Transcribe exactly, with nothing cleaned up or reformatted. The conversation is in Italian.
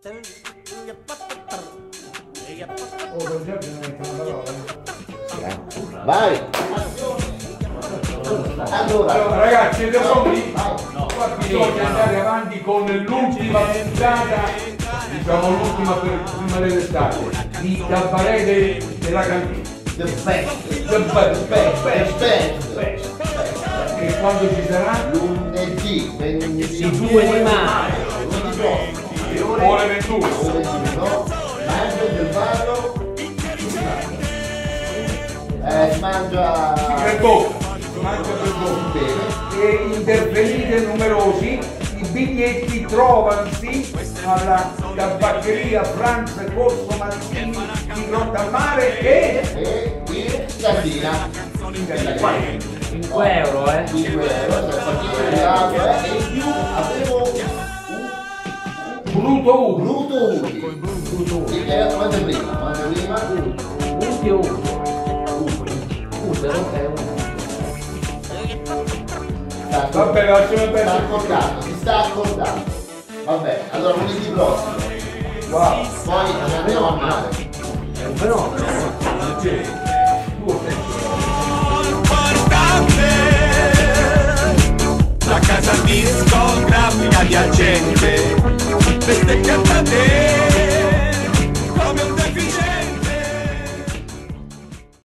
Vai! Allora, allora ragazzi, siete pronti? No. Qua bisogna andare avanti con l'ultima puntata, diciamo l'ultima per prima dell'estate, di Cabaret della Cantina. The best, The best, best, best, best, best. E quando ci sarà? Lunedì, venerdì, due di maggio, ore ventuno. no? Maggio del Varo. Eh, si mangia Per bocca, si mangia per bocca. bene. E intervenite numerosi, i biglietti trovano-si alla tabaccheria Franz Corso Mazzini di Grotta al Mare e E in cantina. cinque euro, eh? cinque euro, se partite di acqua e in più avevo un Bruto uno. bruto utile. Bruto uno. Sì, era quanto prima, quanto prima? Uti o uno? Utero è uno. Sta Vabbè, lasciamo sta perdere. accordando, si sta accordando. Vabbè, allora lunedì prossimo. Wow. Poi ci andiamo a mare. È un fenomeno. La casa discografica adiacente, queste cantate